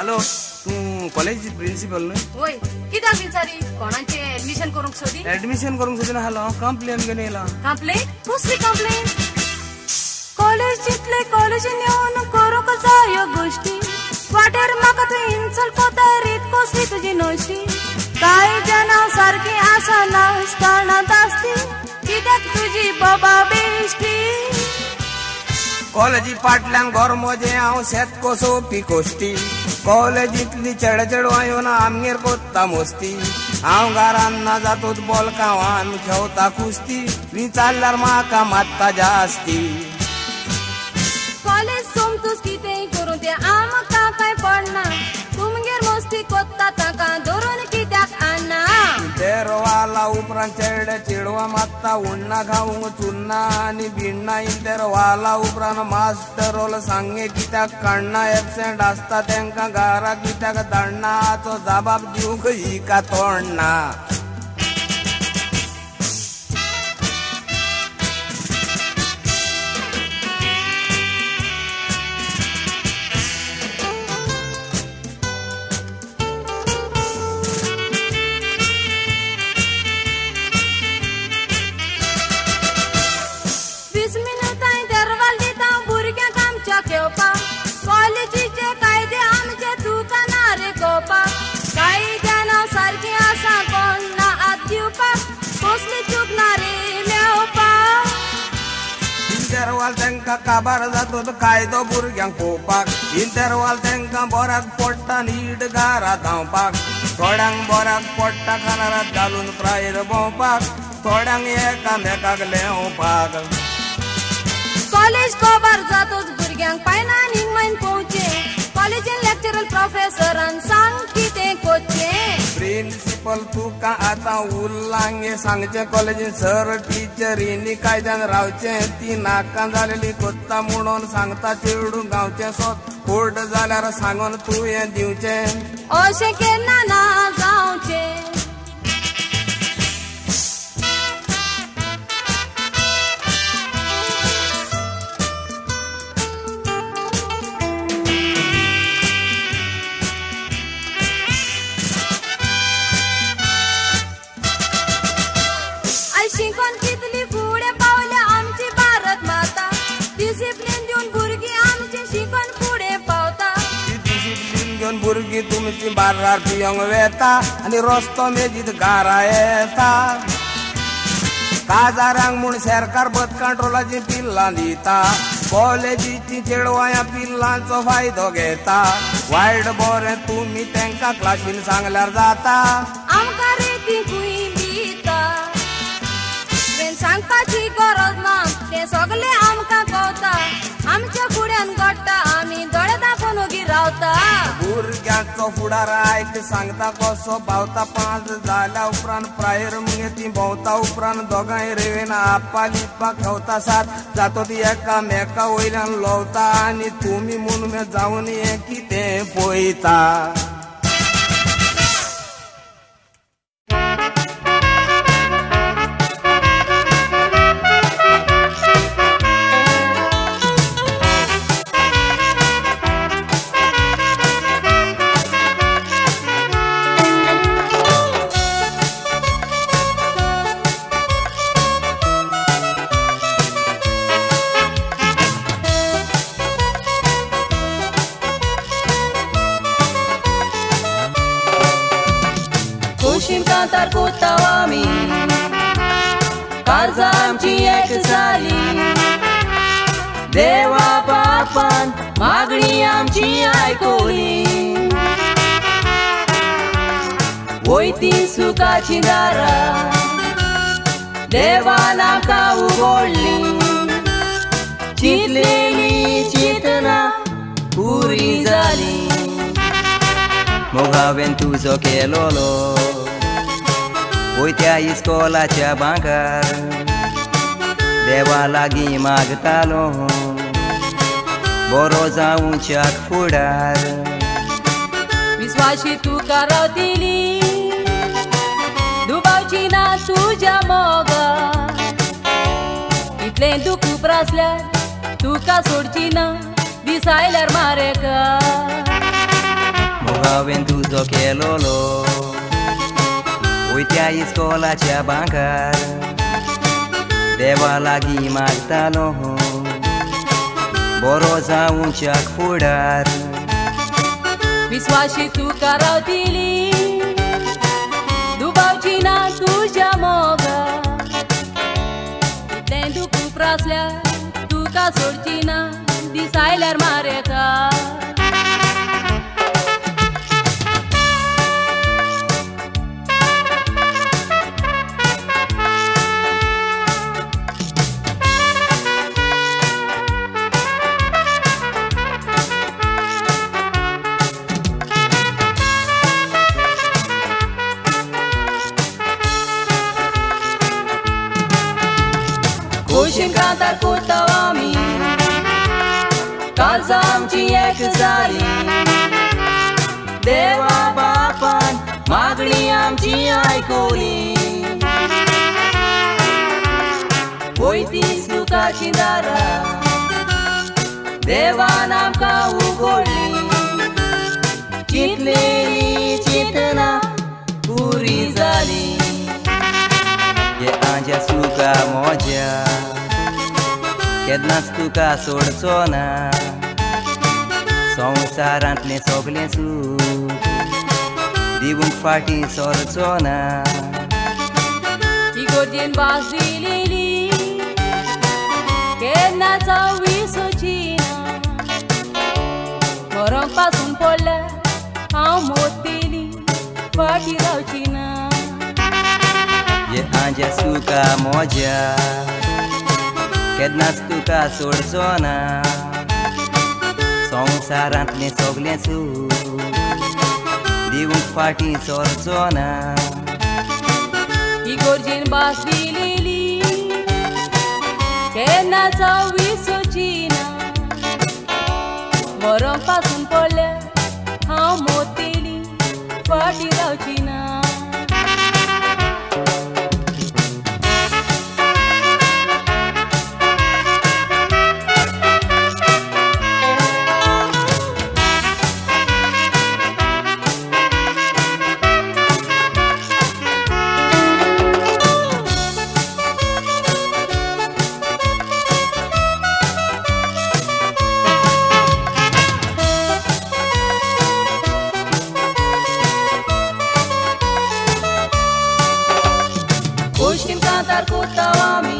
Hello तू college principal न्हय होय कित्याक विचारी कोणाचे ऍडमिशन करूंक सोदी ऍडमिशन करूंक सोदी ना हॅलो कंप्लेन घेवन येयला कंप्लेंट कसली कंप्लेंट कॉलेज जितले कॉलेजीन येवन करूंक जायो गोष्टी वाटेर म्हाका तूं इन्सल्ट कोता रीत कसली तुजी नोशी कांय जाणां सारकी आसा नासतना दास्ती कित्याक तुजी बाबा बेश्टी कॉलेजी फाटल्यान घर मोजे हांव शेत कोसोवपी कोश्टी कॉलेजींतली चेडवां येवन आमगेर कोत्ता मस्ती हांव घरान ना जातूच बॉलकांवान खेवता कुस्ती विचारल्यार म्हाका मात्ता जास्ती कॉलेज सोमतूच कितेंय करूं तें आमकां कांय पडना तुमगेर मस्ती कोत्ता ताका धरून कित्याक आणना तेरवाला उपरांत चेडवां मात्ता उन्ना खावंक चुन्ना आनी भिन्ना तेरवाला उपरांत मास्टर रोल सांगे कित्याक काडना एबसेंट आसता तेंकां घरा कित्याक धाडना हाचो जबाब दिवंक ही का तोडना कॉलेजीचे कायदे आमचे तुका ना रे गोपाक काही जाणां सारकी आसा कोण ना आत दिवपाक कसली चूक ना रे मेवपाक इंटरवाल तेंकां काबार जातो कायदो भुरग्यांक पोवपाक इंटरवाल तेंकां बोऱ्याक पडटा नीट घरा धांवपाक थोड्यांक बोऱ्याक पडटा खानारात घालून प्रायर भोंवपाक थोड्यांक एकामेकाक लेवपाक कॉलेज कबार जातोच भुरग्यांक पायना निमायन पोवचे कॉलेजीन लेक्चरल प्रोफेसरान सांग कितें कोचें प्रिन्सिपल तुका आतां उरलांगे सांगचें कॉलेजीन सर टिचरींनी कायद्यान रावचें ती नाका जालेली कोत्ता म्हणून सांगता चेडूं गांवचें सोद कोर्ट जाल्यार सांगून तूं हें दिवचें अशें केन्ना ना जावचें शिकून कितली फुडें पावल्या आमची भारत माता डिसिप्लिन दिवन भुरगीं आमची शिकून फुडें पावता डिसिप्लिन घेवन भुरगीं तुमची बारार पियोंक वेता आनी रस्तो मेजीत घरा येता काजारांक म्हूण सरकार बस कंट्रोलाची पिल्लां दिता कॉलेजीची चेडवां ह्या पिल्लांचो फायदो घेता वायट बरें तुमी तेंकां क्लासीन सांगल्यार जाता आमकां रेतीकूय दिता सांगपाची गरज ना ते सगळे आमकां कळटा आमच्या फुड्यान घडटा आमी दोळे दाखोवन उगी रावता भुरग्यांचो फुडार आयक सांगता कसो पावता 5 जाल्या उपरांत प्रायर मुगे ती भोंवता उपरांत दोगांय रेवेन आप्पा लिप्पा खावता सात जातो ती एकामेका वयल्यान लोवता आनी तुमी म्हणून जावन हें कितें पळयता Cantar kutawami Karza amchi ek sali Deva bapan magni amchi aykoli Voiti sukachi dara Deva namka ugolli Chitleli chitna puri zali Mogaven tuzo kelolo Voitea iskolaच्या भांगर देवा लागीं मागतालो बरो जावच्या फुडार विश्वासी तुका रावतली दुबावची ना तुझ्या मोगार इतलें दुख उप्रासल्यार तुका सोडची ना दिसायल्यार मारेकार हांवें तुजो केलोलो वयत्या इस्कोलाच्या बांकार देवा लागीं मागतालो बरो जावच्याक फुडार विश्वासी तुका रावतली दुबावची ना तुझ्या मोगार इतलें दुख खूब आसल्यार तुका सोडची ना दीस आयल्यार मारेका खोशेन कांतार कोरताव आमी काळजां आमची एक जाली देवा बापान मागणी आमची आयकली वयती सुखाची दारां देवान आमकां उगडली चिंतलेली चिंतना पुरी जाली हे आंज्या सुका मोज्या केन्नाच तुका सोडचो ना संवसारांतलें सगलें सूख दिवूंक फाटीं सरचो ना ही गोरजेन भास दिलेली केन्नाच हांव विसरची ना मरण पासून पडल्यार हांव मोडटली फाटीं रावची ना हे आंज्या सुका मोज्या केन्नाच तुका सोडचो ना संवसारांतलें सगलें सूख दिवूंक फाटीं सरचो ना ही गोरजेन भास दिलेली केन्नाच हांव विसरची ना मरण पासून पडल्यार हांव मोडटली फाटीं रावची ना खोशेन कांतार कोरताव आमी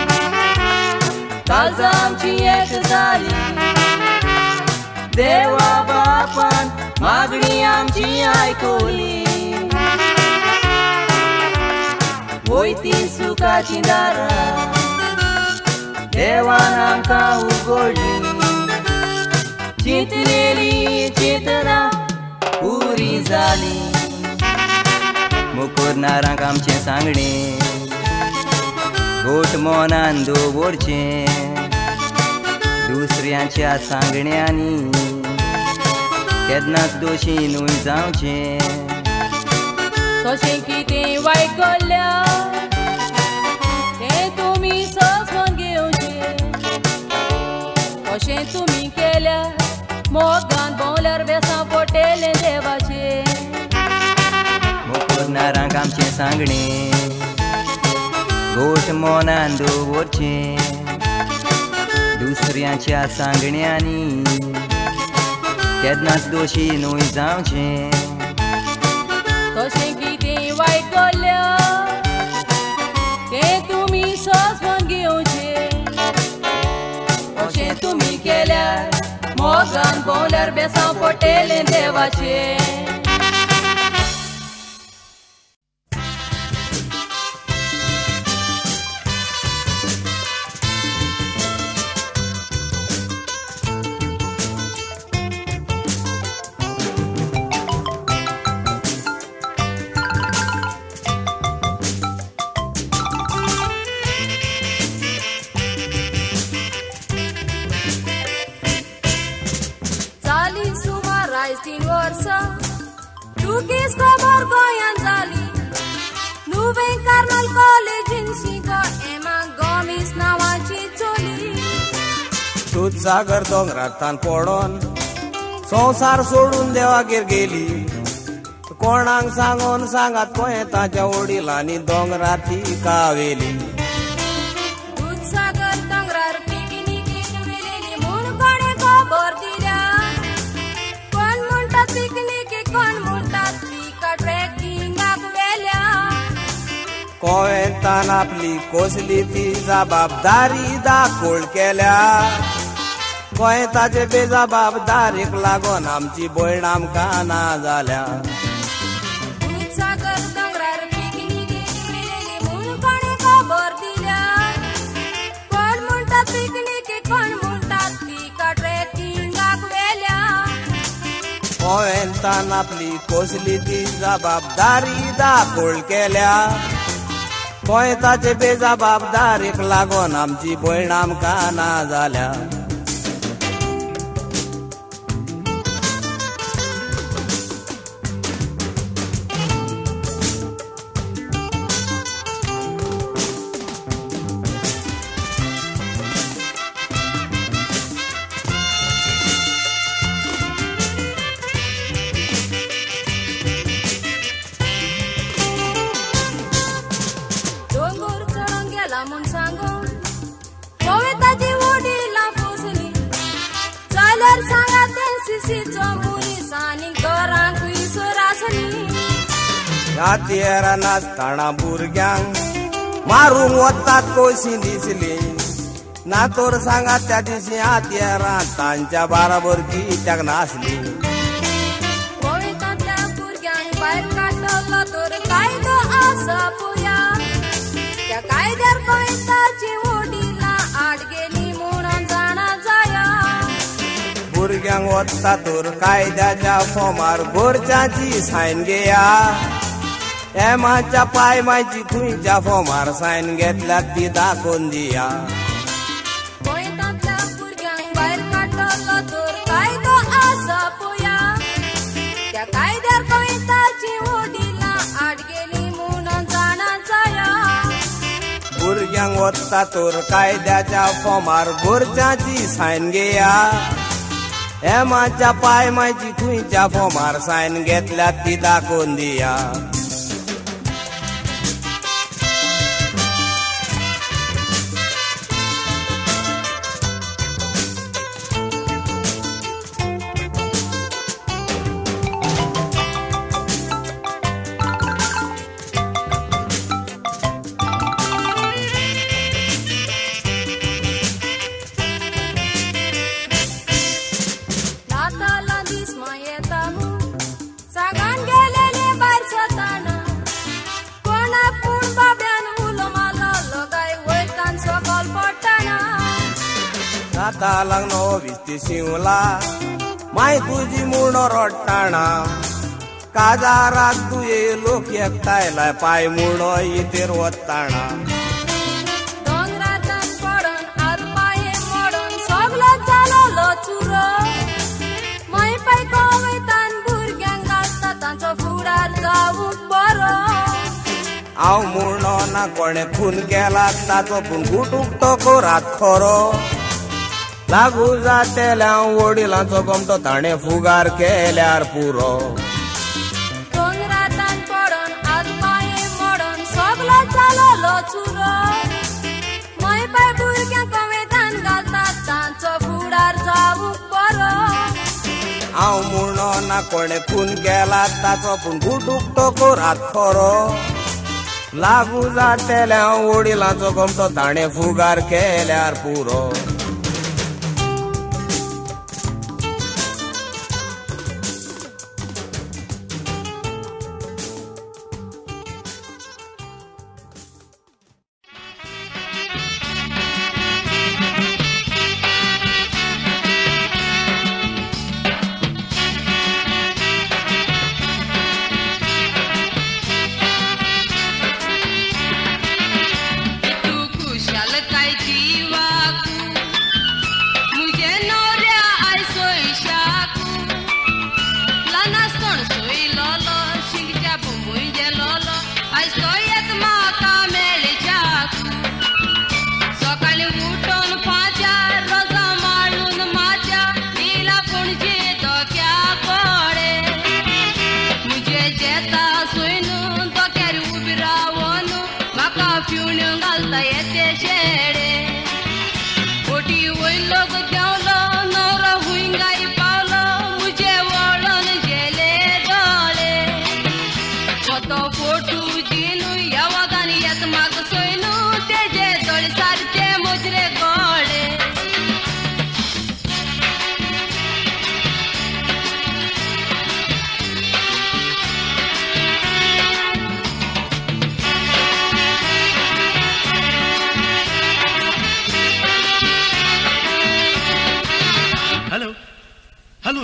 काळजां आमची एक जाली देवा बापान मागणी आमची आयकली वयती सुखाची दारां देवान आमकां उगडली चिंतलेली चिंतना पुरी जाली मुकुरनारांक आमचें सांगणें घोट मोनान दवरचें दुसऱ्यांच्या सांगण्यांनी केन्नाच दोशी न्हय जावचें तशें कितें वायट घडल्यार तें तुमी समजून घेवचें अशें तुमी केल्यार मोगान भोंवल्यार वेसां पडटलें देवाचें मुकुरनारांक आमचें सांगणें घोट मोनान दवरचें दुसऱ्यांच्या सांगण्यांनी केन्नाच दोशी न्हय जावचें तशें कितें वायट घडल्यार तें तुमी समजून घेवचें अशें तुमी केल्यार मोगान भोंवल्यार बेसां पडटलें देवाचें Tuki's cover goyan zali Nuven Carmel College in Chico Emma Gomis nawachi choli दूध सागर दोंगरांतल्यान पडोन संसार सोडून देवागेर गेली कोणाक सांगून सांगात कोये ताच्या वडिलांनी दोंगराची कावेली दूधसागर दोंगरार पिकनिकेक वेलेली म्हूण कोणे खबर दिल्या कोण म्हणटात पिकनिकेक कोण म्हणटात पिका ट्रेकिंगाक वेल्या कोयेतान आपली कसली ती जबाबदारी दाखोळ केल्या गोंयताचे बेजबाबदारीक लागून आमची भयण आमकां ना जाल्या दूधसागर दोंगरार पिकनिकेक वेलेली म्हूण कोणे खबर दिल्या कोण म्हणटात पिकनिकेक कोण म्हणटात पिका ट्रेकिंगाक वेल्या गोंयतान आपली कसली ती जबाबदारी दाखोळ केल्या गोंयताचे बेजबाबदारीक लागून आमची भयण आमकां ना जाल्या हातीर नासतना भुरग्यांक मारूंक वतात कशी दिसली ना तर सांगात त्या दिसी हातीरांत तांच्या बाराबर कित्याक नासली गोंयतांतल्या भुरग्यांक भायर काडटलो तर कायदो आसा पुया त्या कायद्यार गोंयताची वडिलां आड गेली म्हणून जाणा जाया भुरग्यांक वता तर कायद्याच्या फॉर्मार घरच्यांची सायन घेया एमाच्या पायमाची खुंयच्या फॉर्मार सायन घेतल्यात ती दाखोवन दिया गोंयतांतल्या भुरग्यांक भायर काडटलो तर कायदो आसा पया त्या कायद्यार गोंयताची वडिलां आड गेली म्हणून जाणा जाया भुरग्यांक वता तर कायद्याच्या फॉर्मार घरच्यांची सायन घेया एमाच्या पायमाची खुंयच्या फॉर्मार सायन घेतल्यात ती दाखोवन दिया लागनो विस्ती शिवला माय तुझी मुर्णो रोडटाणा काजारात तुये लोक एकठायला पाय मुर्णो इतेर वताणा दोंगरांतल्यान पडून आत पांये मोडून सगलो जालो चुरो माय पाय वयतान भुरग्यांक घालता तांचो फुडार जावूंक बरो हांव मुर्णो ना कोणे खून केला ताचो पूण गुटूक तो कोरात खरो लागू जातेल्या वडिलांचो गमतो ताणें फुगार केल्यार पुरो दोंगरांतल्यान पडून आत पांये मोडून सगलो जालो चुरो माय पाय भुरग्यांक वयतान घालता तांचो फुडार जावूंक बरो हांव मुर्णो ना कोणे खून केला ताचो पूण गुटूक तो कोरात खरो लागू जातेल्या वडिलांचो गमतो ताणें फुगार केल्यार पुरो तू खुशाल काय जीवाकू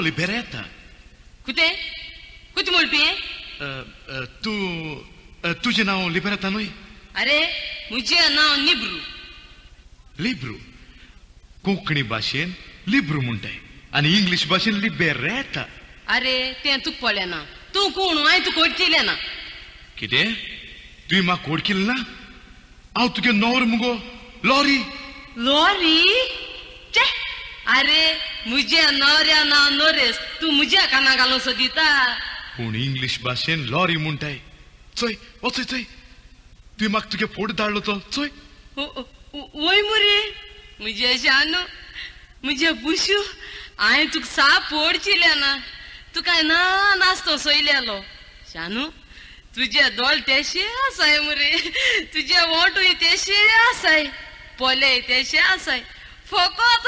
liberetta. कुठे म्हणते तुझे नाव लिबरेता न्हय? अरे मुझे नाव निब्रू. लिब्रू कोंकणी भाशेन लिब्रू म्हणटाय आनी इंग्लीश भाशेन लिबेरेता. अरे तें तुक पळ्ळें ना. तूं कोण हांवें तुका कोड केलें ना. कितें तुवें म्हाका कोड केलें ना? हांव तुगे नवरो मुगो लॉरी. लॉरी चे अरे मुझे नवऱ्या नाव नोरेस तू मुझ्या काना घालून सोदिता. पूण इंग्लीश भाशेन लॉरी म्हणटाय. चोय वचय चोय तुवें म्हाका तुगे फोटो धाडलो तो चोय. वय मुरे मुझे शानू मुझे बुशू हांवें तुका साप फोडचिले ना. तू काय ना नासतो सोयलेलो. शानू तुझे दोळ तेशे आसाय मुरे. तुझे ओंटूय तेशे आसाय. पोले तेशे आसाय. फकत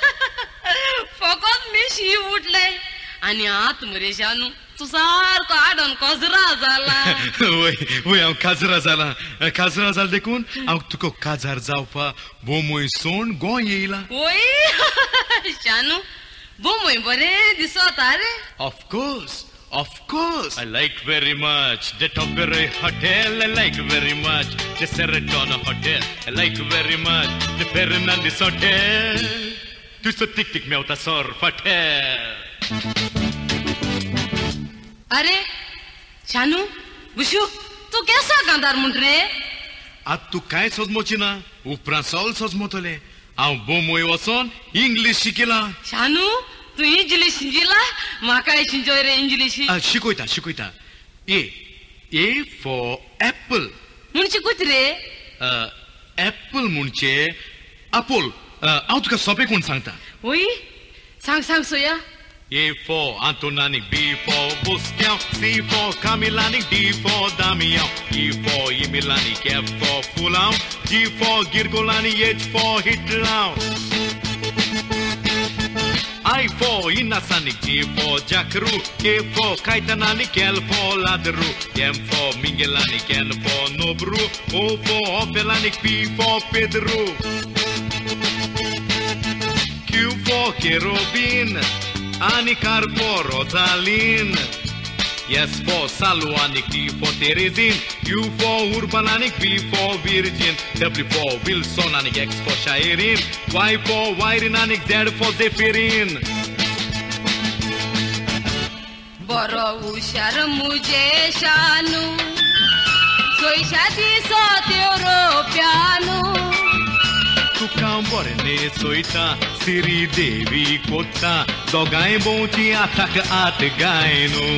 मिशी उठले आणि आत मरे शानू तू सारको आडोन कजरा जाला. वय हांव काजरा जाला देखून हांव तुका काजार जावपा बोमोय सोण गोंय येयला. वय शानू बोमोय बरें दिसता रे. Of course. I like very much the Topere Hotel. I like very much the Sheraton Hotel. I like very much the Fernandez Hotel. Tu so tik meu ta sor hotel. अरे शानू बुशू तू कैसा गांधार म्हण रे? आज तू काय सजमोची ना उपरांत सॉल सजमोतले. हांव बोमोय वचोन English शिकला. शानू तू इंग्लीश शिंजिला म्हाकाय शिंजोय रे इंग्लीश. शिकयता. ए फॉर एप्पल म्हणजे कुत रे? एप्पल म्हणजे आपोल. हांव तुका सोंपें कोण सांगता. ओय सांग सोया. A for Antonanic, B for Busquião, C for Camilanic, D for Damião, E for Emilanic, F for Fulão, G for Girgolanic, H for Hitlão, I for Inasanic, J for Jacaru, K for Caetananic, L for Ladru, M for Miguelanic, N for Nobru, O for Opelanic, P for Pedro, Q for Kerubin, Ani Carpo Rosalin, S for Saluanic, T for Teresin, U for Urbanic, V for Virgin, W for Wilsonanic, X for Shairin, Y for Wairinanic, Z for Zephyrin. बरो हुशार मुझे शानू सोयशाती सोत्यो प्यानू. तुका बरने सोयता सिरी देवी कोत्ता दोगांय भोंवती आताक आत गायनो.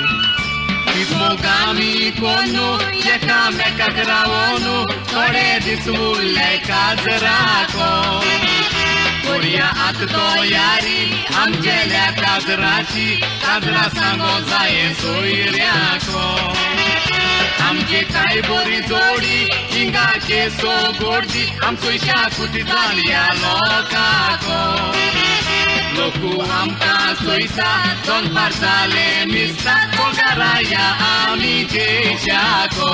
Mogami कोनू एकामेकाक रावोनू थोडे दीस उरले काजराको. कोरया आत तयारी आमचेल्या काजराची काजरा सांगो जाये सोयऱ्याको. आमची काय बरी जोडी हिंगाचे सो गोडची आमचोयशा कुटी जाल्या लोकाको. लोकू आमकां सोयता दोनपार जाले मिस्ता कोगाराया आमी जेशाको.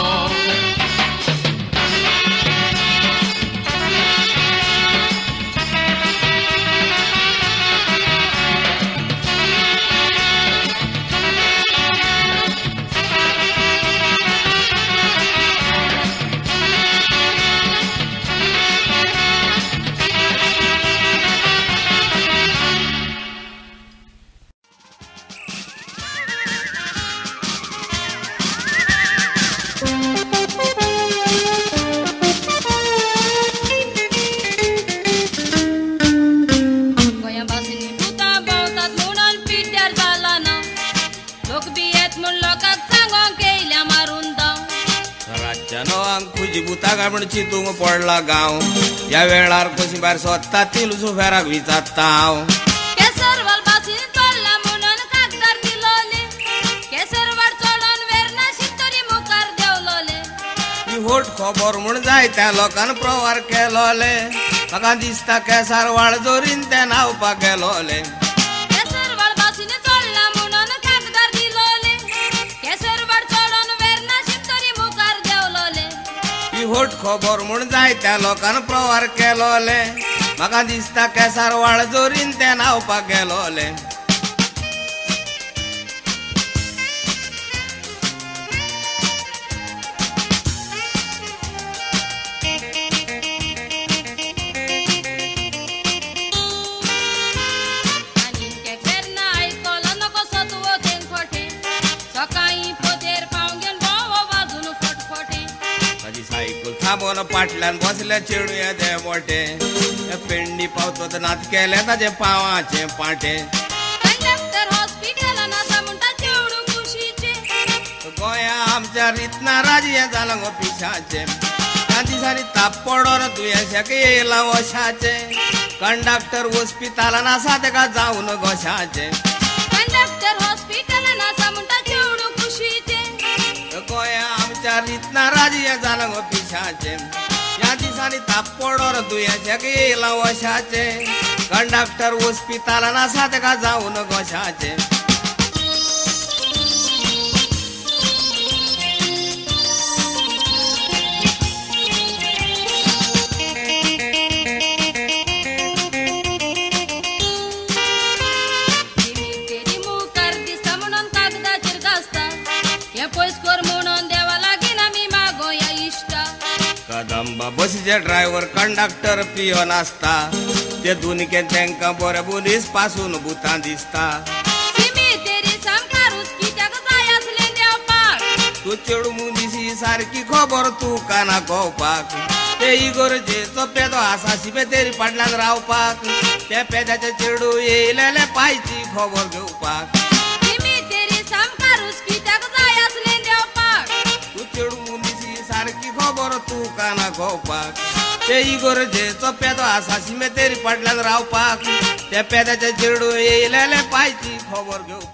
म्हणची तूंग पडला गांव. ह्या वेळार कशी भायर सोदता ती लुसुफेराक विचारता हांव. केसरवाल बासीन चडला म्हणून कागदार दिलोले. केसरवाड चडोन वेर्ना शितरी मुखार देवलोले. ही होट खबर म्हूण जायत्या लोकांन प्रवार केलोले. म्हाका दिसता केसार वाळ जोरीन ते न्हावपाक गेलोले. केसरवाल बासीन चडला म्हणून कागदार दिलोले. केसरवाड चडोन वेर्ना शितरी मुखार देवलोले. होट खबर म्हूण जायत्या लोकांन प्रवार केलोले. म्हाका दिसता केसार वाळ जोरीन ते न्हावपाक गेलोले. थांबून पाटल्यान बसले चेडू येते मोठे पेंडी पावतो नात केले ताचे पावाचे पाटे कंडक्टर हॉस्पिटलान आसा म्हणटा चेडू खुशीचे गोंया आमच्या रितना राजी जालां गो पिशाचे त्या दिसांनी ताप पडोन दुयेंसाक येयला वशाचे कंडक्टर हॉस्पिटलान आसा तेका जावन गोशाचे कंडक्टर हॉस्पिटलान आसा म्हणटा चेडू खुशीचे गोंया आमच्या रितना राजी जालां गो पिशाचे या दिसांनी ताप पडोन दुयेंसाक येयला वशाचे कंडक्टर हॉस्पिटलान आसा तेका जावन गोशाचे कदंबा बसीचे ड्रायव्हर कंडक्टर पियोन आसता ते दोनीके तांकां बरे बोलीस पासून भुतां दिसता तू चेडू मुंदिशी सारकी खबर तू काना कोवपाक ते इगोरजेचो पेदो आसा शिबेतेरी पाटल्यान रावपाक त्या पेद्याचे चेडू येयलेले पायची खबर घेवपाक तू चेडू मुंदिशी सारकी खबर तू काना कोवपाक ते इगोरजेचो पेदो आसा शिबेतेरी पाटल्यान रावपाक त्या पेद्याचे चेडू येयलेले पायची खबर घेवपाक